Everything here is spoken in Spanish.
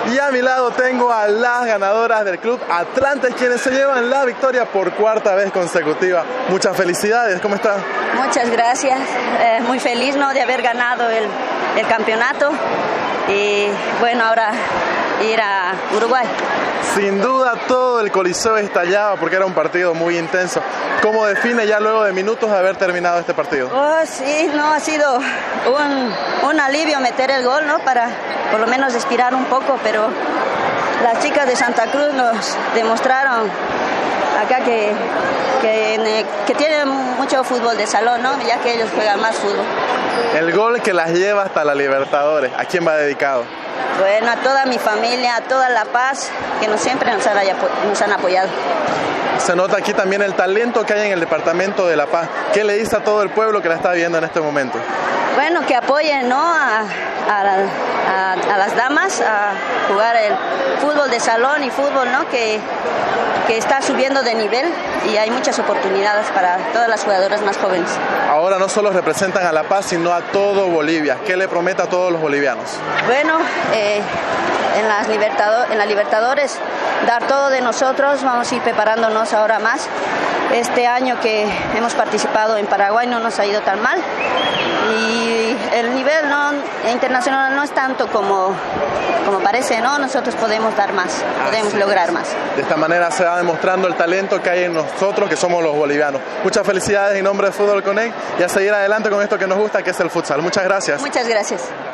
Y a mi lado tengo a las ganadoras del Club Atlantes, quienes se llevan la victoria por cuarta vez consecutiva. Muchas felicidades, ¿cómo estás? Muchas gracias, muy feliz, ¿no?, de haber ganado el campeonato y bueno, ahora ir a Uruguay. Sin duda todo el Coliseo estallaba porque era un partido muy intenso. ¿Cómo define ya luego de minutos de haber terminado este partido? Oh, sí, no, ha sido un alivio meter el gol, ¿no?, para por lo menos respirar un poco, pero las chicas de Santa Cruz nos demostraron acá que tienen mucho fútbol de salón, ¿no?, ya que ellos juegan más fútbol. El gol que las lleva hasta la Libertadores, ¿a quién va dedicado? Bueno, a toda mi familia, a toda La Paz, que siempre nos han apoyado. Se nota aquí también el talento que hay en el departamento de La Paz. ¿Qué le dice a todo el pueblo que la está viendo en este momento? Bueno, que apoyen, ¿no?, a las damas a jugar el fútbol de salón y fútbol, ¿no?, que está subiendo de nivel y hay muchas oportunidades para todas las jugadoras más jóvenes. Ahora no solo representan a La Paz, sino a todo Bolivia. ¿Qué le promete a todos los bolivianos? Bueno, en la Libertadores dar todo de nosotros, vamos a ir preparándonos ahora más. Este año que hemos participado en Paraguay no nos ha ido tan mal y el nivel internacional no es tanto como parece, ¿no? Nosotros podemos dar más, podemos lograr más. De esta manera se va demostrando el talento que hay en nosotros, que somos los bolivianos. Muchas felicidades en nombre de Fútbol Connect y a seguir adelante con esto que nos gusta, que es el futsal. Muchas gracias. Muchas gracias.